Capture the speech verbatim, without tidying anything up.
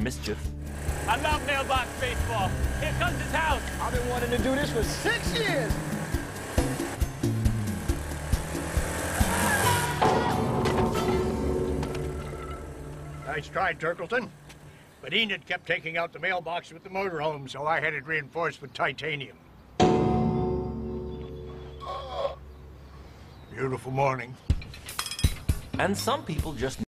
mischief. I love mailbox baseball. Here comes his house. I've been wanting to do this for six years. Nice try, Turkleton. But Enid kept taking out the mailbox with the motorhome, so I had it reinforced with titanium. Beautiful morning. And some people just